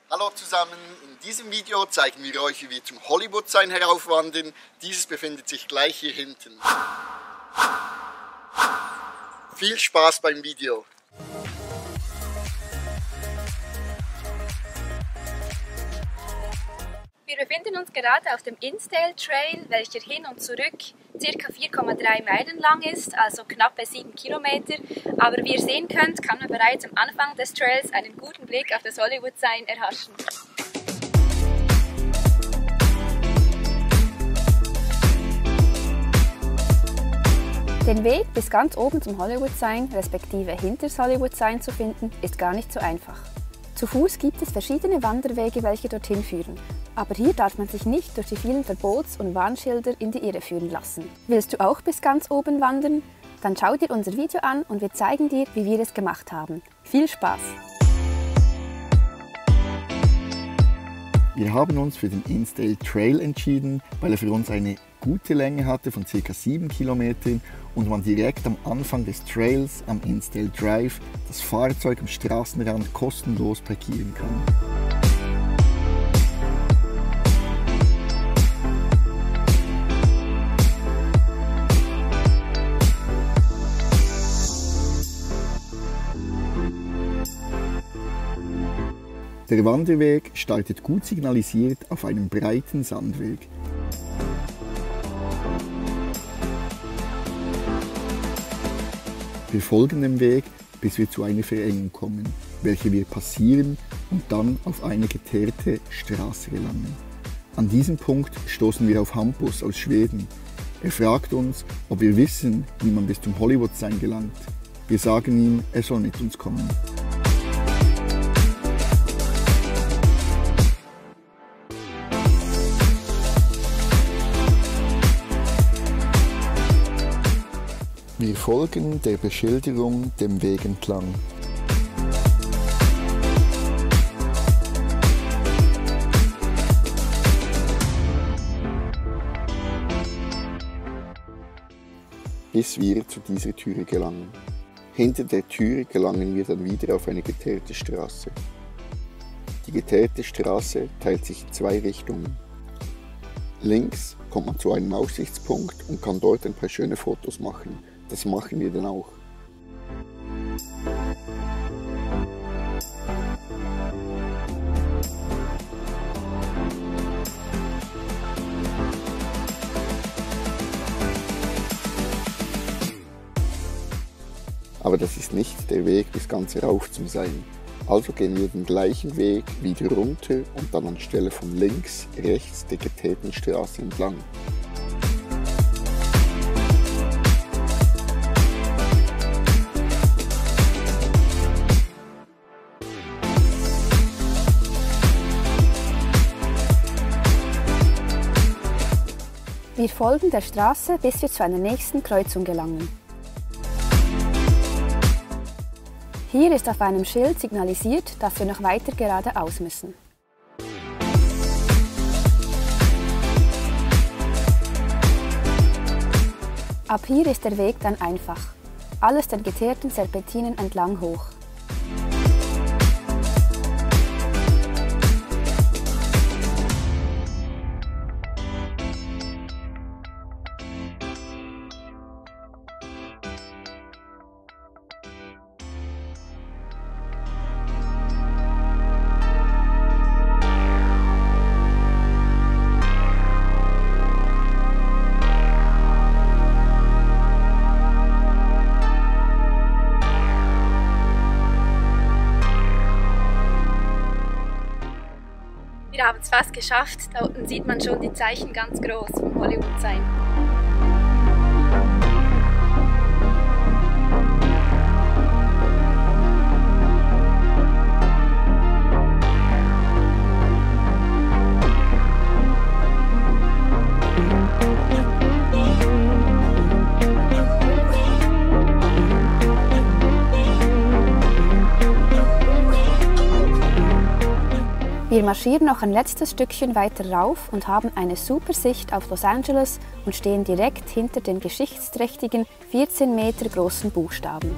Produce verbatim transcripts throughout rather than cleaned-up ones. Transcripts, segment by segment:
Hallo zusammen, in diesem Video zeigen wir euch, wie wir zum Hollywood Sign heraufwandern. Dieses befindet sich gleich hier hinten. Viel Spaß beim Video! Wir befinden uns gerade auf dem Innsdale Trail, welcher hin und zurück ca. vier Komma drei Meilen lang ist, also knappe sieben Kilometer. Aber wie ihr sehen könnt, kann man bereits am Anfang des Trails einen guten Blick auf das Hollywood Sign erhaschen. Den Weg bis ganz oben zum Hollywood Sign, respektive hinter das Hollywood Sign zu finden, ist gar nicht so einfach. Zu Fuß gibt es verschiedene Wanderwege, welche dorthin führen. Aber hier darf man sich nicht durch die vielen Verbots- und Warnschilder in die Irre führen lassen. Willst du auch bis ganz oben wandern? Dann schau dir unser Video an und wir zeigen dir, wie wir es gemacht haben. Viel Spaß! Wir haben uns für den Innsdale Trail entschieden, weil er für uns eine gute Länge hatte von ca. sieben Kilometern und man direkt am Anfang des Trails am Innsdale Drive das Fahrzeug am Straßenrand kostenlos parkieren kann. Der Wanderweg startet gut signalisiert auf einem breiten Sandweg. Wir folgen dem Weg, bis wir zu einer Verengung kommen, welche wir passieren und dann auf eine geteerte Straße gelangen. An diesem Punkt stoßen wir auf Hampus aus Schweden. Er fragt uns, ob wir wissen, wie man bis zum Hollywood Sign gelangt. Wir sagen ihm, er soll mit uns kommen. Wir folgen der Beschilderung dem Weg entlang. Bis wir zu dieser Türe gelangen. Hinter der Türe gelangen wir dann wieder auf eine geteerte Straße. Die geteerte Straße teilt sich in zwei Richtungen. Links kommt man zu einem Aussichtspunkt und kann dort ein paar schöne Fotos machen. Das machen wir dann auch. Aber das ist nicht der Weg bis ganz rauf zum Sign. Also gehen wir den gleichen Weg wieder runter und dann anstelle von links, rechts der geteerten Straße entlang. Wir folgen der Straße, bis wir zu einer nächsten Kreuzung gelangen. Hier ist auf einem Schild signalisiert, dass wir noch weiter geradeaus müssen. Ab hier ist der Weg dann einfach. Alles den geteerten Serpentinen entlang hoch. Wir haben es fast geschafft, da unten sieht man schon die Zeichen ganz groß vom Hollywood Sign. Wir marschieren noch ein letztes Stückchen weiter rauf und haben eine super Sicht auf Los Angeles und stehen direkt hinter den geschichtsträchtigen vierzehn Meter großen Buchstaben.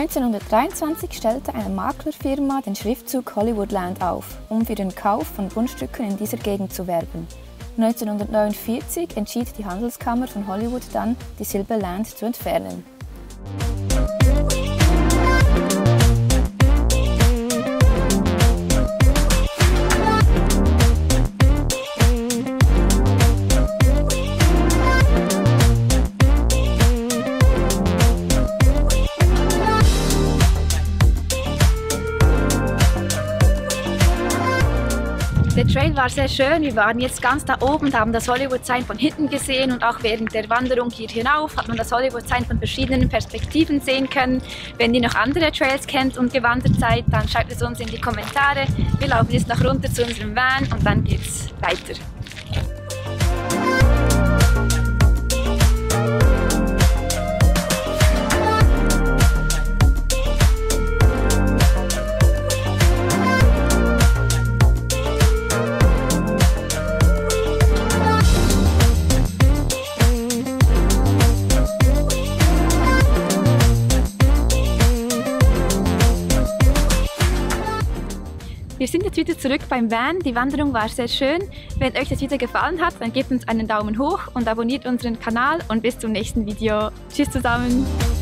neunzehnhundertdreiundzwanzig stellte eine Maklerfirma den Schriftzug Hollywoodland auf, um für den Kauf von Grundstücken in dieser Gegend zu werben. neunzehnhundertneunundvierzig entschied die Handelskammer von Hollywood dann, die Silver Land zu entfernen. Der Trail war sehr schön, wir waren jetzt ganz da oben, haben das Hollywood-Sign von hinten gesehen und auch während der Wanderung hier hinauf hat man das Hollywood-Sign von verschiedenen Perspektiven sehen können. Wenn ihr noch andere Trails kennt und gewandert seid, dann schreibt es uns in die Kommentare. Wir laufen jetzt noch runter zu unserem Van und dann geht's weiter. Wir sind jetzt wieder zurück beim Van. Die Wanderung war sehr schön. Wenn euch das Video gefallen hat, dann gebt uns einen Daumen hoch und abonniert unseren Kanal und bis zum nächsten Video. Tschüss zusammen!